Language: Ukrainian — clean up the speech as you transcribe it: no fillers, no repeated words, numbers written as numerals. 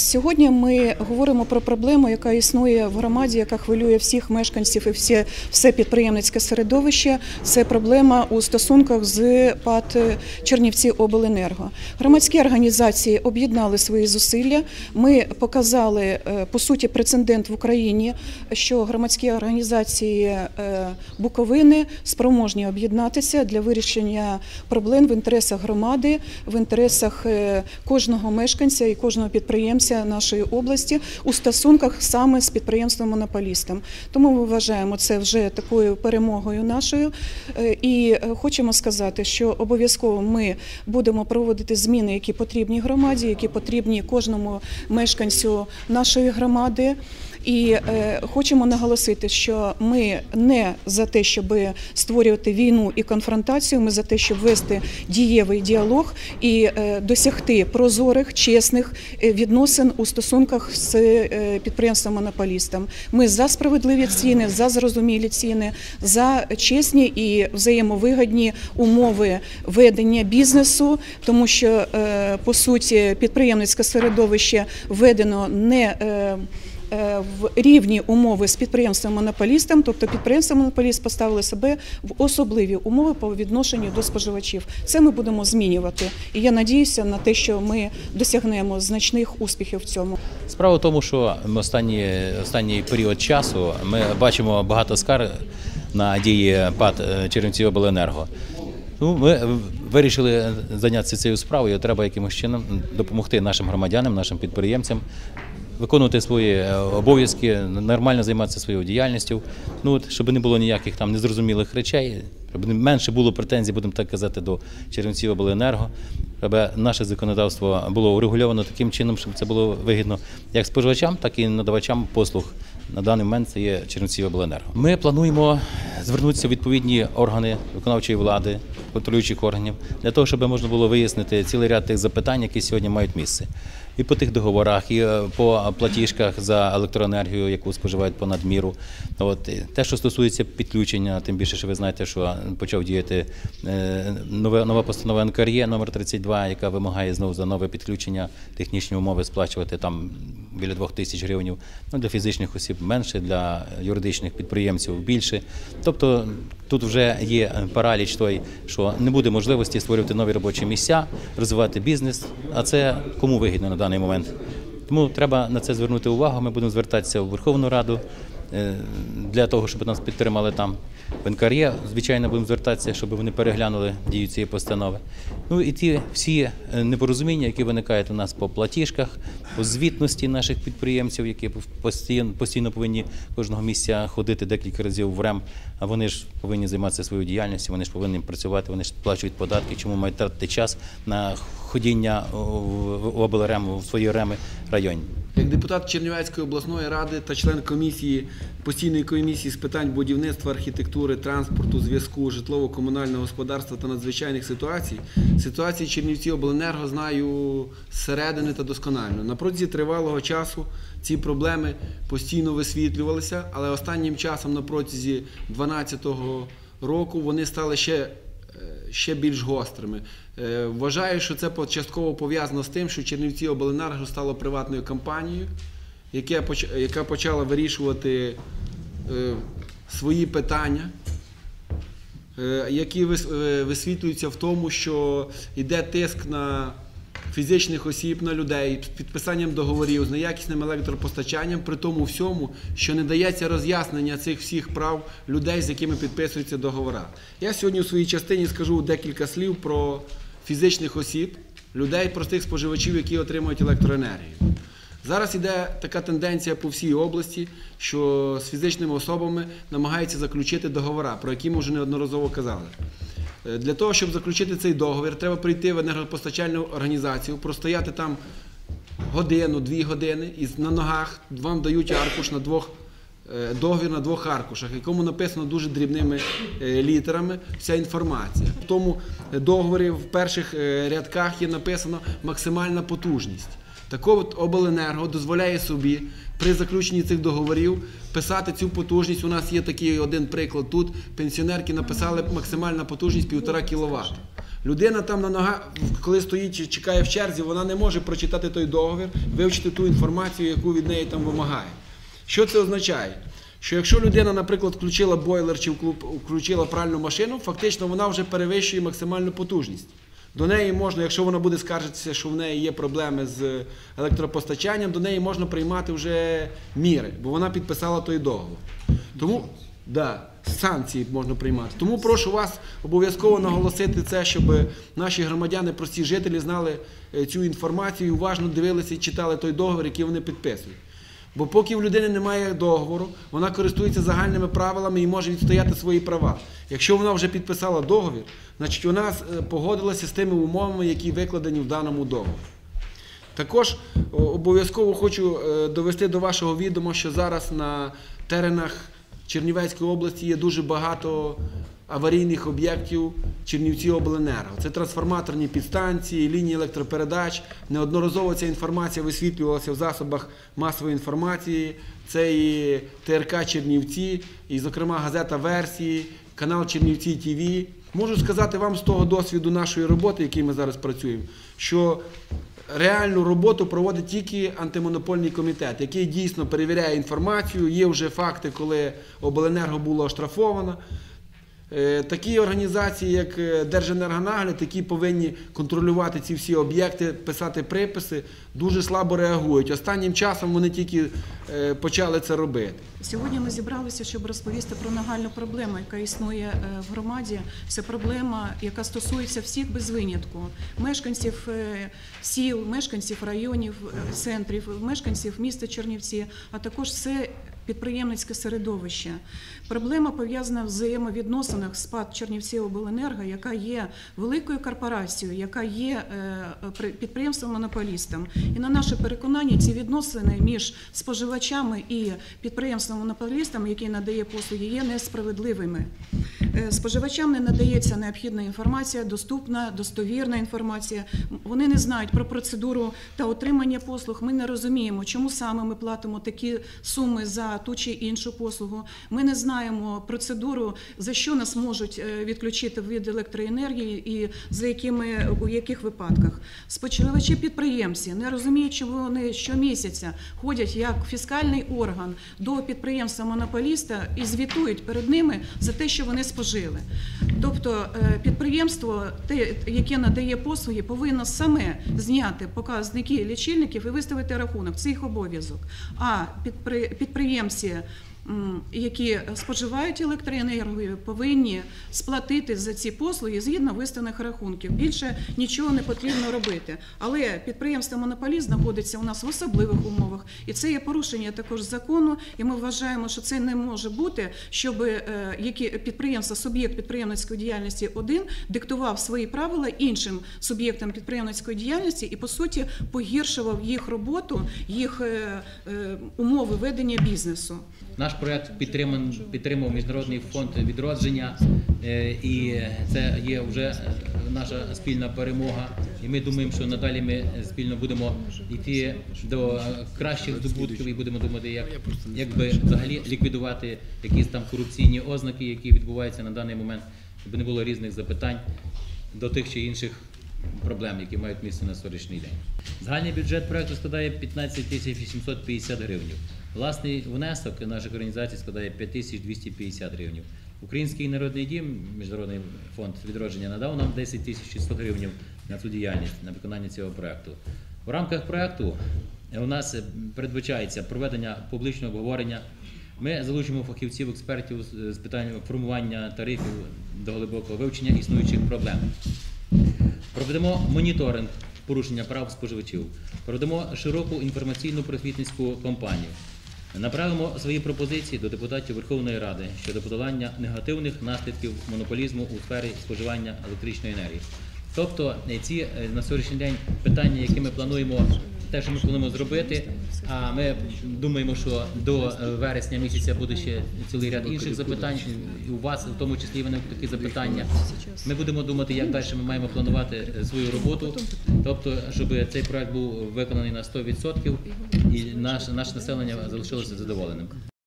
Сьогодні ми говоримо про проблему, яка існує в громаді, яка хвилює всіх мешканців і все підприємницьке середовище. Це проблема у стосунках з ПАТ «Чернівціобленерго». Громадські організації об'єднали свої зусилля. Ми показали, по суті, прецедент в Україні, що громадські організації Буковини спроможні об'єднатися для вирішення проблем в інтересах громади, в інтересах кожного мешканця і кожного підприємця нашої області у стосунках саме з підприємством-монополістом. Тому ми вважаємо це вже такою перемогою нашою і хочемо сказати, що обов'язково ми будемо проводити зміни, які потрібні громаді, які потрібні кожному мешканцю нашої громади. І хочемо наголосити, що ми не за те, щоб створювати війну і конфронтацію, ми за те, щоб вести дієвий діалог і досягти прозорих, чесних відносин у стосунках з підприємством-монополістом. Ми за справедливі ціни, за зрозумілі ціни, за чесні і взаємовигідні умови ведення бізнесу, тому що, по суті, підприємницьке середовище введено не в рівні умови з підприємством-монополістом, тобто підприємство-монополіст поставили себе в особливі умови по відношенню до споживачів. Це ми будемо змінювати. І я надіюся на те, що ми досягнемо значних успіхів в цьому. Справа в тому, що останній період часу ми бачимо багато скарг на дії ПАТ «Чернівціобленерго». Ми вирішили зайнятися цією справою, треба якимось чином допомогти нашим громадянам, нашим підприємцям виконувати свої обов'язки, нормально займатися своєю діяльністю, щоб не було ніяких там незрозумілих речей, щоб менше було претензій, будемо так казати, до Чернівціобленерго, щоб наше законодавство було урегульовано таким чином, щоб це було вигідно як споживачам, так і надавачам послуг. На даний момент це є Чернівціобленерго. Ми плануємо звернутися в відповідні органи виконавчої влади, контролюючих органів, для того, щоб можна було вияснити цілий ряд тих запитань, які сьогодні мають місце. І по тих договорах, і по платіжках за електроенергію, яку споживають понад міру. Те, що стосується підключення, тим більше, що ви знаєте, що почав діяти нова постанова НКРЕ номер 32, яка вимагає знову за нове підключення технічні умови сплачувати там біля 2000 гривень. Для фізичних осіб менше, для юридичних підприємців більше. Тобто тут вже є параліч той, що не буде можливості створювати нові робочі місця, розвивати бізнес, а це кому вигідно на даний момент. Тому треба на це звернути увагу, ми будемо звертатися у Верховну Раду для того, щоб нас підтримали там. В НКРЕ, звичайно, будемо звертатися, щоб вони переглянули дію цієї постанови. І ті всі непорозуміння, які виникають у нас по платіжках, по звітності наших підприємців, які постійно повинні кожного місця ходити декілька разів в РЕМ, а вони ж повинні займатися своєю діяльністю, вони ж повинні працювати, вони ж сплачують податки, чому мають тратити час на ходіння в облрем, в свої реми районні. Як депутат Чернівецької обласної ради та член постійної комісії з питань будівництва, архітектури, транспорту, зв'язку, житлово-комунального господарства та надзвичайних ситуацій, ситуації Чернівціобленерго знаю зсередини та досконально. На протязі тривалого часу ці проблеми постійно висвітлювалися, але останнім часом, на протязі 2012 року, вони стали ще більш гострими. Вважаю, що це частково пов'язано з тим, що Чернівціобленерго стало приватною компанією, яка почала вирішувати свої питання, які висвітлюються в тому, що йде тиск на фізичних осіб, на людей, з підписанням договорів, з неякісним електропостачанням, при тому всьому, що не дається роз'яснення цих всіх прав людей, з якими підписуються договори. Я сьогодні у своїй частині скажу декілька слів про фізичних осіб, людей, простих споживачів, які отримують електроенергію. Зараз йде така тенденція по всій області, що з фізичними особами намагаються заключити договори, про які ми вже неодноразово казали. Для того, щоб заключити цей договір, треба прийти в енергопостачальну організацію, простояти там годину, 2 години, і на ногах вам дають аркуш договір на 2 аркушах, в якому написано дуже дрібними літерами вся інформація. В тому договорі в перших рядках є написано максимальна потужність. Так от обленерго дозволяє собі при заключенні цих договорів писати цю потужність. У нас є такий один приклад тут. Пенсіонерки написали максимальна потужність 1,5 кВт. Людина там на ногах, коли стоїть, чекає в черзі, вона не може прочитати той договір, вивчити ту інформацію, яку від неї там вимагає. Що це означає? Що якщо людина, наприклад, включила бойлер чи включила пральну машину, фактично вона вже перевищує максимальну потужність. До неї можна, якщо вона буде скаржитися, що в неї є проблеми з електропостачанням, до неї можна приймати вже міри, бо вона підписала той договір. Тому, санкції можна приймати. Тому прошу вас обов'язково наголосити це, щоб наші громадяни, прості жителі знали цю інформацію і уважно дивилися і читали той договір, який вони підписують. Бо поки в людини немає договору, вона користується загальними правилами і може відстояти свої права. Якщо вона вже підписала договір, значить вона погодилася з тими умовами, які викладені в даному договорі. Також обов'язково хочу довести до вашого відома, що зараз на теренах Чернівецької області є дуже багато аварійних об'єктів Чернівціобленерго. Це трансформаторні підстанції, лінії електропередач. Неодноразово ця інформація висвітлювалася в засобах масової інформації. Це і ТРК Чернівці, і, зокрема, газета «Версії», канал Чернівці ТВ. Можу сказати вам з того досвіду нашої роботи, який ми зараз працюємо, що реальну роботу проводить тільки антимонопольний комітет, який дійсно перевіряє інформацію. Є вже факти, коли обленерго було оштрафовано. Такі організації, як Держенергонагляд, які повинні контролювати ці всі об'єкти, писати приписи, дуже слабо реагують. Останнім часом вони тільки почали це робити. Сьогодні ми зібралися, щоб розповісти про нагальну проблему, яка існує в громаді. Це проблема, яка стосується всіх без винятку. Мешканців сіл, мешканців районів, центрів, мешканців міста Чернівці, а також все підприємницьке середовище. Проблема пов'язана в взаємовідносинах з ПАТ Чернівціобленерго, яка є великою корпорацією, яка є підприємством-монополістом. І на наше переконання, ці відносини між споживачами і підприємством-монополістом, який надає послуги, є несправедливими. Споживачам не надається необхідна інформація, доступна, достовірна інформація. Вони не знають про процедуру та отримання послуг. Ми не розуміємо, чому саме ми платимо такі суми за ту чи іншу послугу. Ми не знаємо процедуру, за що нас можуть відключити від електроенергії і у яких випадках. Споживачі-підприємці не розуміють, чому вони щомісяця ходять як фіскальний орган до підприємства-монополіста і звітують перед ними за те, що вони спожили. Тобто підприємство, яке надає послуги, повинно саме зняти показники лічильників і виставити рахунок. Це їх обов'язок. А підприємці, які споживають електроенергію, повинні сплатити за ці послуги згідно виставлених рахунків. Більше нічого не потрібно робити. Але підприємство-монополіст знаходиться у нас в особливих умовах. І це є порушення також закону. І ми вважаємо, що це не може бути, щоб підприємство, суб'єкт підприємницької діяльності один диктував свої правила іншим суб'єктам підприємницької діяльності і, по суті, погіршував їх роботу, їх умови ведення бізнесу. Наш проєкт підтримав Міжнародний фонд відродження, і це є вже наша спільна перемога. І ми думаємо, що надалі ми спільно будемо йти до кращих здобутків і будемо думати, як би взагалі ліквідувати якісь там корупційні ознаки, які відбуваються на даний момент, щоб не було різних запитань до тих чи інших проблем, які мають місце на сьогоднішній день. Загальний бюджет проєкту складає 15 850 гривень. Власний внесок наших організацій складає 5250 гривень. Український народний дім, Міжнародний фонд відродження, надав нам 10 100 гривень на цю діяльність, на виконання цього проєкту. В рамках проєкту у нас передбачається проведення публічного обговорення. Ми залучимо фахівців, експертів з питань формування тарифів до глибокого вивчення існуючих проблем. Проведемо моніторинг порушення прав споживачів. Проведемо широку інформаційну просвітницьку кампанію. Направимо свої пропозиції до депутатів Верховної Ради щодо подолання негативних наслідків монополізму у сфері споживання електричної енергії. Тобто ці на сьогоднішній день питання, які ми плануємо, те, що ми плануємо зробити, а ми думаємо, що до вересня місяця буде ще цілий ряд інших запитань, і у вас в тому числі виникнуть такі запитання. Ми будемо думати, як далі ми маємо планувати свою роботу, тобто, щоб цей проект був виконаний на 100% і наше населення залишилося задоволеним.